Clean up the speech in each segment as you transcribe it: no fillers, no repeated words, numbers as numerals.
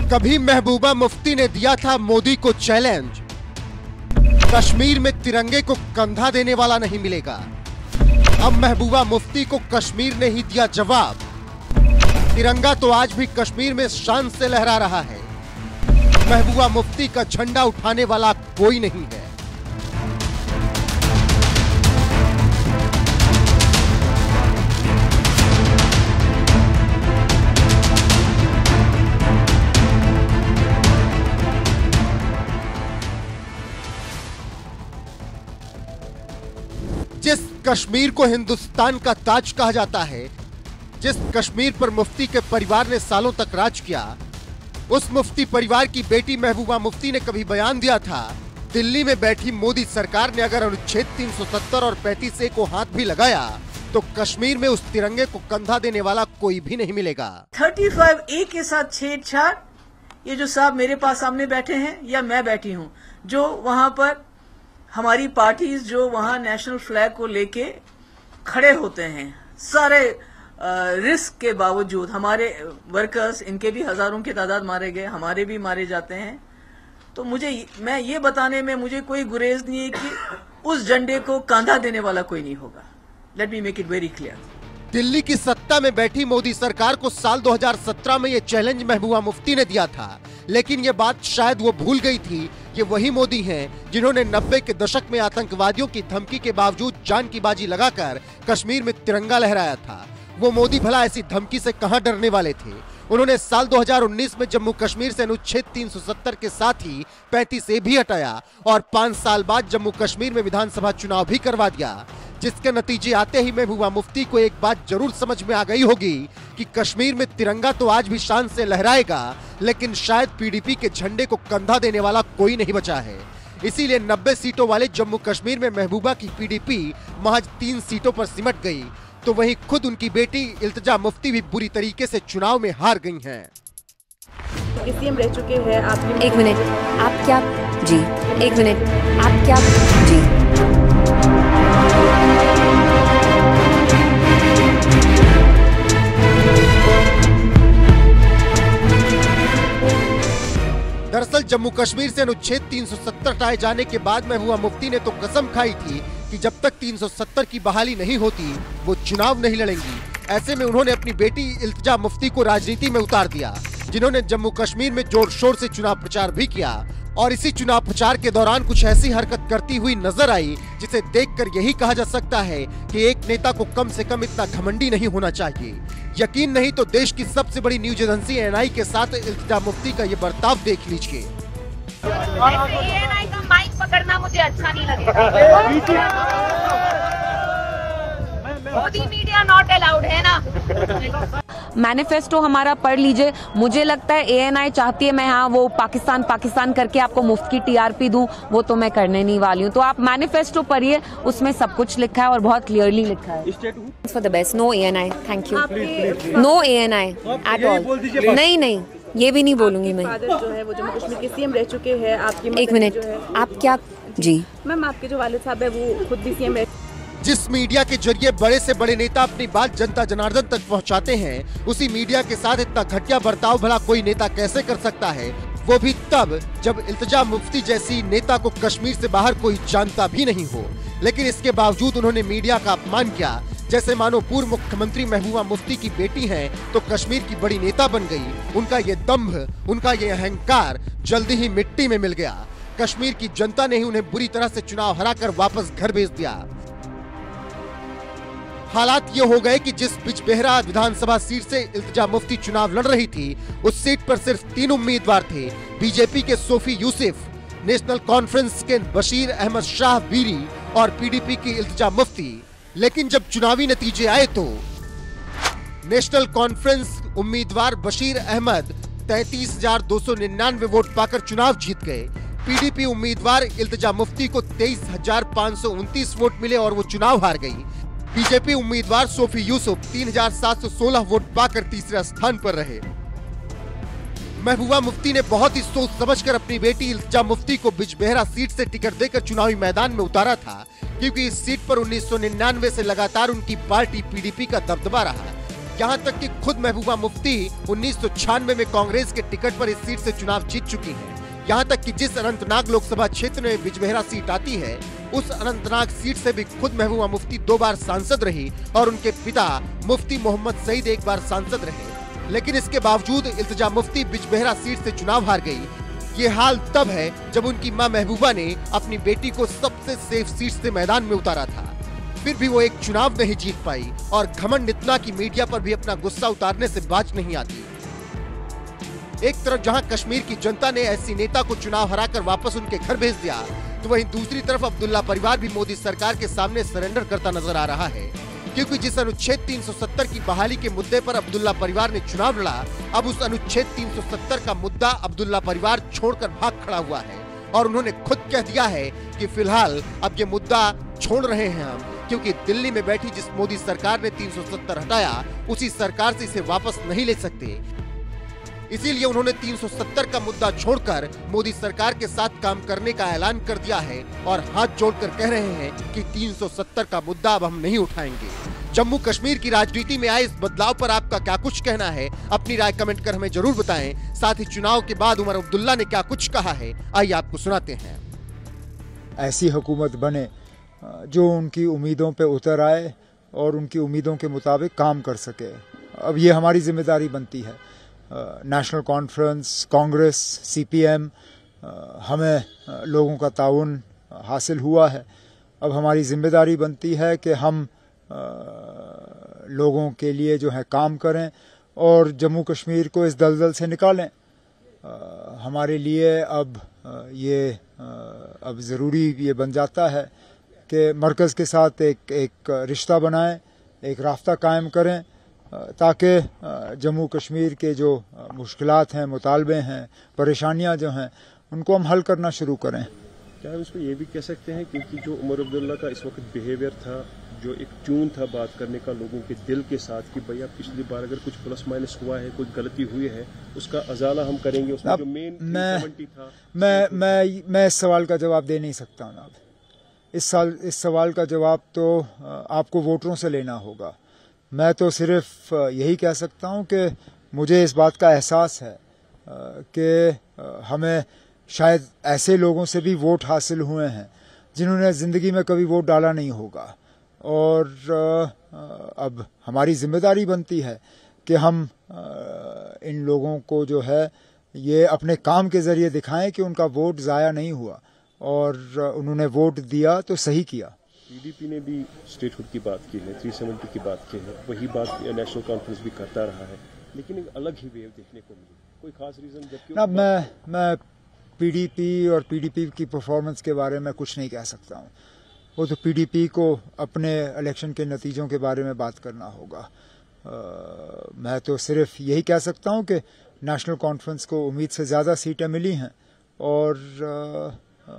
कभी महबूबा मुफ्ती ने दिया था मोदी को चैलेंज, कश्मीर में तिरंगे को कंधा देने वाला नहीं मिलेगा। अब महबूबा मुफ्ती को कश्मीर ने ही दिया जवाब। तिरंगा तो आज भी कश्मीर में शान से लहरा रहा है। महबूबा मुफ्ती का झंडा उठाने वाला कोई नहीं है। जिस कश्मीर को हिंदुस्तान का ताज कहा जाता है, जिस कश्मीर पर मुफ्ती के परिवार ने सालों तक राज किया, उस मुफ्ती परिवार की बेटी महबूबा मुफ्ती ने कभी बयान दिया था, दिल्ली में बैठी मोदी सरकार ने अगर अनुच्छेद 370 और 35A को हाथ भी लगाया तो कश्मीर में उस तिरंगे को कंधा देने वाला कोई भी नहीं मिलेगा। 35A के साथ छेड़छाड़, ये जो साहब मेरे पास सामने बैठे हैं या मैं बैठी हूँ, जो वहां पर हमारी पार्टीज जो वहां नेशनल फ्लैग को लेके खड़े होते हैं, सारे रिस्क के बावजूद हमारे वर्कर्स, इनके भी हजारों की तादाद मारे गए, हमारे भी मारे जाते हैं। तो मैं ये बताने में मुझे कोई गुरेज नहीं है कि उस झंडे को कांधा देने वाला कोई नहीं होगा। Let me make it very clear. Delhi की सत्ता में बैठी मोदी सरकार को साल 2017 में ये चैलेंज महबूबा मुफ्ती ने दिया था, लेकिन ये बात शायद वो भूल गई थी। ये वही मोदी हैं जिन्होंने 90 के दशक में आतंकवादियों की धमकी के बावजूद जान की बाजी लगाकर कश्मीर में तिरंगा लहराया था। वो मोदी भला ऐसी धमकी से कहां डरने वाले थे। उन्होंने साल 2019 में जम्मू कश्मीर से अनुच्छेद 370 के साथ ही 35A भी हटाया और 5 साल बाद जम्मू कश्मीर में विधानसभा चुनाव भी करवा दिया, जिसके नतीजे आते ही महबूबा मुफ्ती को एक बात जरूर समझ में आ गई होगी कि कश्मीर में तिरंगा तो आज भी शान से लहराएगा, लेकिन शायद पीडीपी के झंडे को कंधा देने वाला कोई नहीं बचा है। इसीलिए 90 सीटों वाले जम्मू कश्मीर में महबूबा की पीडीपी महज 3 सीटों पर सिमट गई, तो वहीं खुद उनकी बेटी इल्तिजा मुफ्ती भी बुरी तरीके से चुनाव में हार गई हैं। सीएम रह चुके हैं आप। एक मिनट, आप क्या? जी, एक मिनट, आप क्या? जी, दरअसल जम्मू कश्मीर से अनुच्छेद 370 हटाए जाने के बाद महबूबा मुफ्ती ने तो कसम खाई थी कि जब तक 370 की बहाली नहीं होती वो चुनाव नहीं लड़ेंगी। ऐसे में उन्होंने अपनी बेटी इल्तिजा मुफ्ती को राजनीति में उतार दिया, जिन्होंने जम्मू कश्मीर में जोर शोर से चुनाव प्रचार भी किया और इसी चुनाव प्रचार के दौरान कुछ ऐसी हरकत करती हुई नजर आई जिसे देखकर यही कहा जा सकता है कि एक नेता को कम से कम इतना घमंडी नहीं होना चाहिए। यकीन नहीं तो देश की सबसे बड़ी न्यूज एजेंसी एएनआई के साथ इल्तिजा मुफ्ती का ये बर्ताव देख लीजिए। एएनआई का माइक पकड़ना मुझे अच्छा नहीं लगेगा। मोदी मीडिया नॉट अलाउड है ना। मैनिफेस्टो हमारा पढ़ लीजिए। मुझे लगता है एएनआई चाहती है मैं हाँ वो पाकिस्तान पाकिस्तान करके आपको मुफ्त की टीआरपी दूं, वो तो मैं करने नहीं वाली हूँ। तो आप मैनिफेस्टो पढ़िए, उसमें सब कुछ लिखा है और बहुत क्लियरली लिखा है। For the best, no ANI, thank you, no ANI at all. नहीं, ये भी नहीं बोलूंगी मैं। जो है वो जम्मू कश्मीर के सीएम रह चुके हैं आपकी। एक मिनट, आप क्या? जी मैम, आपके जो वालिद साहब है वो खुद भी सीएम रह। जिस मीडिया के जरिए बड़े से बड़े नेता अपनी बात जनता जनार्दन तक पहुंचाते हैं, उसी मीडिया के साथ इतना घटिया बर्ताव भला कोई नेता कैसे कर सकता है, वो भी तब जब इल्तिजा मुफ्ती जैसी नेता को कश्मीर से बाहर कोई जानता भी नहीं हो। लेकिन इसके बावजूद उन्होंने मीडिया का अपमान किया, जैसे मानो पूर्व मुख्यमंत्री महबूबा मुफ्ती की बेटी हैं तो कश्मीर की बड़ी नेता बन गई। उनका ये दंभ, उनका ये अहंकार जल्दी ही मिट्टी में मिल गया। कश्मीर की जनता ने ही उन्हें बुरी तरह से चुनाव हराकर वापस घर भेज दिया। हालात ये हो गए कि जिस बिजबेहरा विधानसभा सीट से इल्तिजा मुफ्ती चुनाव लड़ रही थी, उस सीट पर सिर्फ 3 उम्मीदवार थे। बीजेपी के सोफी यूसुफ, नेशनल कॉन्फ्रेंस के बशीर अहमद शाह वीरी और पीडीपी की इल्तिजा मुफ्ती। लेकिन जब चुनावी नतीजे आए तो नेशनल कॉन्फ्रेंस उम्मीदवार बशीर अहमद 33,299 वोट पाकर चुनाव जीत गए। पीडीपी उम्मीदवार इल्तिजा मुफ्ती को 23,529 वोट मिले और वो चुनाव हार गई। बीजेपी उम्मीदवार सोफी यूसुफ 3,716 वोट पाकर तीसरे स्थान पर रहे। महबूबा मुफ्ती ने बहुत ही सोच समझकर अपनी बेटी इल्तिजा मुफ्ती को बिजबेहरा सीट से टिकट देकर चुनावी मैदान में उतारा था, क्योंकि इस सीट पर 1999 से लगातार उनकी पार्टी पीडीपी का दबदबा रहा। यहाँ तक कि खुद महबूबा मुफ्ती 1996 में कांग्रेस के टिकट पर इस सीट से चुनाव जीत चुकी हैं। यहाँ तक कि जिस अनंतनाग लोकसभा क्षेत्र में बिजबेहरा सीट आती है, उस अनंतनाग सीट से भी खुद महबूबा मुफ्ती 2 बार सांसद रही और उनके पिता मुफ्ती मोहम्मद सईद 1 बार सांसद रहे। लेकिन इसके बावजूद इल्तिजा मुफ्ती बिजबेहरा सीट से चुनाव हार गई। ये हाल तब है जब उनकी मां महबूबा ने अपनी बेटी को सबसे सेफ सीट से मैदान में उतारा था। फिर भी वो एक चुनाव नहीं जीत पाई और घमंड इतना कि मीडिया पर भी अपना गुस्सा उतारने से बाज नहीं आती। एक तरफ जहां कश्मीर की जनता ने ऐसी नेता को चुनाव हराकर वापस उनके घर भेज दिया, तो वहीं दूसरी तरफ अब्दुल्ला परिवार भी मोदी सरकार के सामने सरेंडर करता नजर आ रहा है। क्योंकि जिस अनुच्छेद 370 की बहाली के मुद्दे पर अब्दुल्ला परिवार ने चुनाव लड़ा, अब उस अनुच्छेद 370 का मुद्दा अब्दुल्ला परिवार छोड़कर भाग खड़ा हुआ है और उन्होंने खुद कह दिया है कि फिलहाल अब ये मुद्दा छोड़ रहे हैं हम, क्योंकि दिल्ली में बैठी जिस मोदी सरकार ने 370 हटाया, उसी सरकार से इसे वापस नहीं ले सकते। इसीलिए उन्होंने 370 का मुद्दा छोड़कर मोदी सरकार के साथ काम करने का ऐलान कर दिया है और हाथ जोड़कर कह रहे हैं कि 370 का मुद्दा अब हम नहीं उठाएंगे। जम्मू कश्मीर की राजनीति में आए इस बदलाव पर आपका क्या कुछ कहना है? अपनी राय कमेंट कर हमें जरूर बताएं। साथ ही चुनाव के बाद उमर अब्दुल्ला ने क्या कुछ कहा है, आइए आपको सुनाते हैं। ऐसी हुकूमत बने जो उनकी उम्मीदों पे उतर आए और उनकी उम्मीदों के मुताबिक काम कर सके। अब ये हमारी जिम्मेदारी बनती है। नेशनल कॉन्फ्रेंस, कांग्रेस, सीपीएम, हमें लोगों का ताउन हासिल हुआ है। अब हमारी जिम्मेदारी बनती है कि हम लोगों के लिए जो है काम करें और जम्मू कश्मीर को इस दलदल से निकालें। हमारे लिए अब ज़रूरी ये बन जाता है कि मरकज़ के साथ एक रिश्ता बनाएं, एक रास्ता कायम करें, ताकि जम्मू कश्मीर के जो मुश्किलात हैं, मुतालबे हैं, परेशानियां जो हैं, उनको हम हल करना शुरू करें। क्या हम इसको ये भी कह सकते हैं क्योंकि जो उमर अब्दुल्ला का इस वक्त बिहेवियर था, जो एक ट्यून था बात करने का लोगों के दिल के साथ कि भैया पिछली बार अगर कुछ प्लस माइनस हुआ है, कुछ गलती हुई है, उसका अजाला हम करेंगे। उसमें जो मेन 370 था। मैं इस सवाल का जवाब दे नहीं सकता ना। इस सवाल का जवाब तो आपको वोटरों से लेना होगा। मैं तो सिर्फ यही कह सकता हूं कि मुझे इस बात का एहसास है कि हमें शायद ऐसे लोगों से भी वोट हासिल हुए हैं जिन्होंने ज़िंदगी में कभी वोट डाला नहीं होगा, और अब हमारी जिम्मेदारी बनती है कि हम इन लोगों को जो है ये अपने काम के ज़रिए दिखाएं कि उनका वोट ज़ाया नहीं हुआ और उन्होंने वोट दिया तो सही किया। पीडीपी ने भी स्टेटहुड की बात की है, 370 की बात की है, वही बात नेशनल कॉन्फ्रेंस भी करता रहा है, लेकिन एक अलग ही वेव देखने को मिली। कोई खास रीजन? जबकि ना मैं पीडीपी और पीडीपी की परफॉर्मेंस के बारे में कुछ नहीं कह सकता हूँ। वो तो पीडीपी को अपने इलेक्शन के नतीजों के बारे में बात करना होगा। मैं तो सिर्फ यही कह सकता हूँ कि नेशनल कॉन्फ्रेंस को उम्मीद से ज़्यादा सीटें मिली हैं और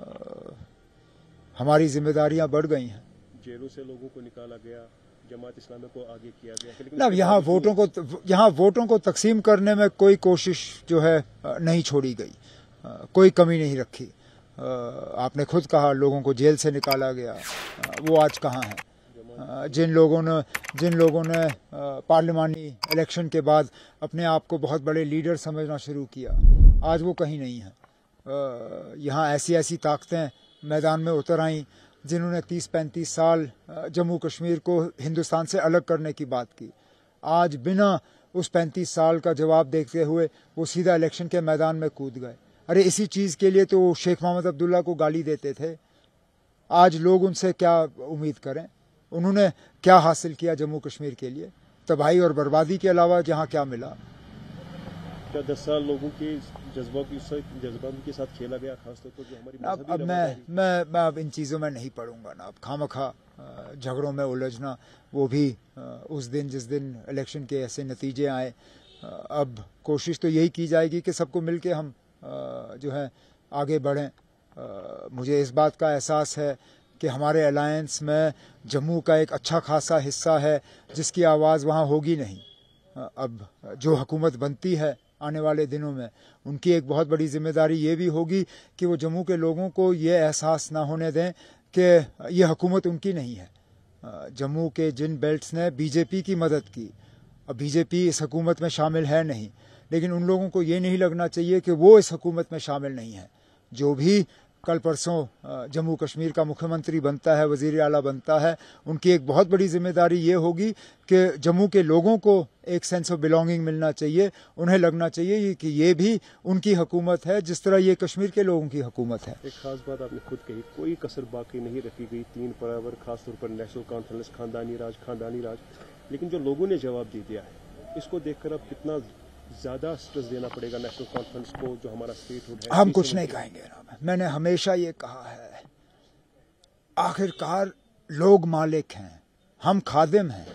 हमारी जिम्मेदारियां बढ़ गई हैं। जेलों से लोगों को निकाला गया, जमात इस्लामी को आगे किया गया, ना यहाँ वोटों को तकसीम करने में कोई कोशिश जो है नहीं छोड़ी गई, कोई कमी नहीं रखी। आपने खुद कहा लोगों को जेल से निकाला गया, वो आज कहाँ है? जिन लोगों ने पार्लिमानी इलेक्शन के बाद अपने आप को बहुत बड़े लीडर समझना शुरू किया, आज वो कहीं नहीं है। यहाँ ऐसी ताकतें मैदान में उतर आईं जिन्होंने 30-35 साल जम्मू कश्मीर को हिंदुस्तान से अलग करने की बात की। आज बिना उस 35 साल का जवाब देखते हुए वो सीधा इलेक्शन के मैदान में कूद गए। अरे इसी चीज़ के लिए तो शेख मोहम्मद अब्दुल्ला को गाली देते थे। आज लोग उनसे क्या उम्मीद करें? उन्होंने क्या हासिल किया जम्मू कश्मीर के लिए? तबाही और बर्बादी के अलावा जहाँ क्या मिला? क्या 10 साल लोगों के जज्बात के साथ खेला गया, खासतौर पर जो हमारी अब मैं अब इन चीज़ों में नहीं पढ़ूंगा ना। अब खामखा झगड़ों में उलझना, वो भी उस दिन जिस दिन इलेक्शन के ऐसे नतीजे आए। अब कोशिश तो यही की जाएगी कि सबको मिलके हम जो है आगे बढ़ें। मुझे इस बात का एहसास है कि हमारे अलायंस में जम्मू का एक अच्छा खासा हिस्सा है जिसकी आवाज़ वहाँ होगी नहीं। अब जो हुकूमत बनती है आने वाले दिनों में, उनकी एक बहुत बड़ी जिम्मेदारी ये भी होगी कि वो जम्मू के लोगों को ये एहसास ना होने दें कि ये हुकूमत उनकी नहीं है। जम्मू के जिन बेल्ट्स ने बीजेपी की मदद की अब बीजेपी इस हुकूमत में शामिल है नहीं, लेकिन उन लोगों को ये नहीं लगना चाहिए कि वो इस हुकूमत में शामिल नहीं है। जो भी कल परसों जम्मू कश्मीर का मुख्यमंत्री बनता है, वज़ीर आला बनता है, उनकी एक बहुत बड़ी जिम्मेदारी ये होगी कि जम्मू के लोगों को एक सेंस ऑफ बिलोंगिंग मिलना चाहिए। उन्हें लगना चाहिए कि ये भी उनकी हुकूमत है जिस तरह ये कश्मीर के लोगों की हुकूमत है। एक खास बात आपने खुद कही, कोई कसर बाकी नहीं रखी गई, 3 पड़ावर, खासतौर पर नेशनल कॉन्फ्रेंस, खानदानी राज, लेकिन जो लोगों ने जवाब दे दिया है, इसको देखकर अब कितना ज्यादा स्ट्रेस देना पड़ेगा नेशनल कॉन्फ्रेंस को, जो हमारा स्टेटहुड है? हम कुछ नहीं कहेंगे ना, मैंने हमेशा ये कहा है, आखिरकार लोग मालिक हैं, हम खादिम हैं।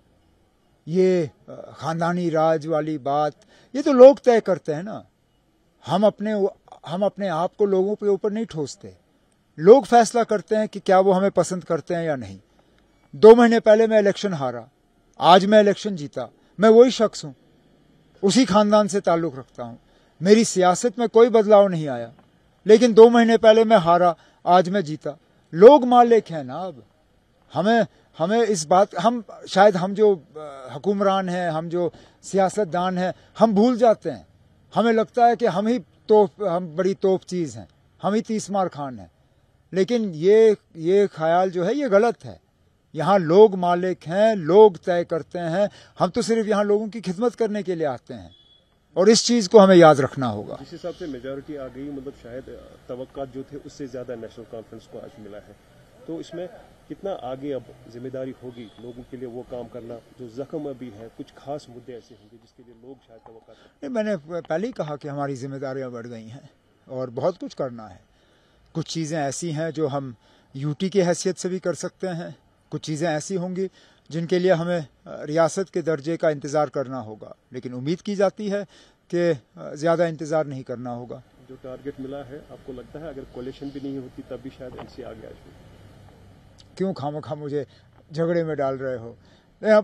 ये खानदानी राज वाली बात ये तो लोग तय करते हैं ना, हम अपने आप को लोगों के ऊपर नहीं ठोसते। लोग फैसला करते हैं कि क्या वो हमें पसंद करते हैं या नहीं। 2 महीने पहले मैं इलेक्शन हारा, आज मैं इलेक्शन जीता, मैं वही शख्स हूं, उसी खानदान से ताल्लुक रखता हूं, मेरी सियासत में कोई बदलाव नहीं आया, लेकिन 2 महीने पहले मैं हारा, आज मैं जीता। लोग मालिक हैं ना। अब हमें इस बात, हम जो हुक्मरान हैं, हम जो सियासतदान हैं, हम भूल जाते हैं। हमें लगता है कि हम बड़ी तोप चीज हैं, हम ही 30 मार खान हैं, लेकिन ये ख्याल जो है ये गलत है। यहाँ लोग मालिक हैं, लोग तय करते हैं, हम तो सिर्फ यहाँ लोगों की खिदमत करने के लिए आते हैं, और इस चीज को हमें याद रखना होगा। जिस हिसाब से मेजॉरिटी आ गई, मतलब शायद तवक्कात जो थे उससे ज्यादा नेशनल कॉन्फ्रेंस को आज मिला है, तो इसमें कितना आगे अब जिम्मेदारी होगी लोगों के लिए वो काम करना जो जख्म अभी है? कुछ खास मुद्दे ऐसे होंगे जिसके लिए लोग शायद तवक्कात नहीं, मैंने पहले ही कहा कि हमारी जिम्मेदारियां बढ़ गई हैं और बहुत कुछ करना है। कुछ चीजें ऐसी हैं जो हम यूटी की हैसियत से भी कर सकते हैं, कुछ चीज़ें ऐसी होंगी जिनके लिए हमें रियासत के दर्जे का इंतज़ार करना होगा, लेकिन उम्मीद की जाती है कि ज़्यादा इंतज़ार नहीं करना होगा। जो टारगेट मिला है, आपको लगता है अगर कोalition भी नहीं होती तब भी शायद एनसी आगे आ जाए? क्यों खामखा मुझे झगड़े में डाल रहे हो? अब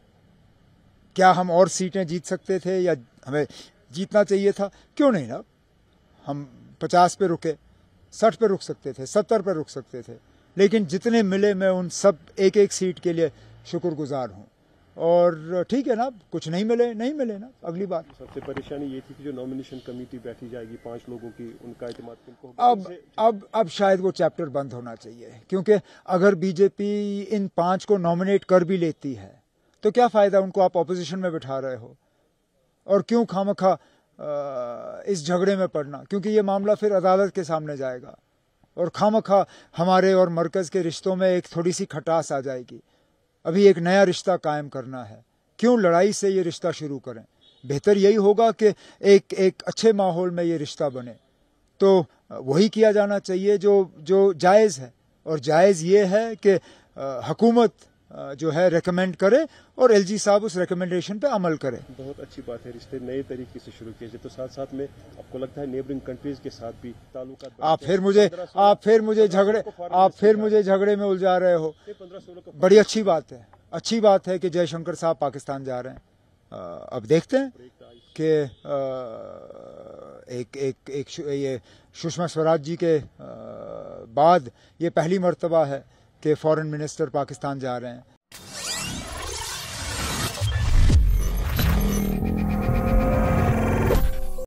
क्या हम और सीटें जीत सकते थे या हमें जीतना चाहिए था? क्यों नहीं ना, हम 50 पे रुके, 60 पे रुक सकते थे, 70 पे रुक सकते थे, लेकिन जितने मिले मैं उन सब एक सीट के लिए शुक्रगुजार हूं। और ठीक है ना, कुछ नहीं मिले ना, अगली बार। सबसे परेशानी ये थी कि जो नॉमिनेशन कमेटी बैठी जाएगी 5 लोगों की, उनका इत्मीनान किनको होगा? अब शायद वो चैप्टर बंद होना चाहिए, क्योंकि अगर बीजेपी इन 5 को नॉमिनेट कर भी लेती है तो क्या फायदा, उनको आप ऑपोजिशन में बिठा रहे हो, और क्यों खामखा इस झगड़े में पड़ना, क्योंकि ये मामला फिर अदालत के सामने जाएगा और खामखा हमारे और मरकज के रिश्तों में एक थोड़ी सी खटास आ जाएगी। अभी एक नया रिश्ता कायम करना है, क्यों लड़ाई से ये रिश्ता शुरू करें? बेहतर यही होगा कि एक अच्छे माहौल में ये रिश्ता बने, तो वही किया जाना चाहिए जो जायज़ है, और जायज़ ये है कि हुकूमत जो है रेकमेंड करे और एलजी साहब उस रिकमेंडेशन पे अमल करें। बहुत अच्छी बात है, रिश्ते नए तरीके से शुरू किए जाए, तो साथ साथ में आपको लगता है नेबरिंग कंट्रीज के साथ भी ताल्लुकात? आप फिर मुझे झगड़े में उलझा रहे हो। 15-16 बड़ी अच्छी बात है कि जयशंकर साहब पाकिस्तान जा रहे हैं। अब देखते हैं कि ये सुषमा स्वराज जी के बाद ये पहली मर्तबा है कि फॉरेन मिनिस्टर पाकिस्तान जा रहे हैं।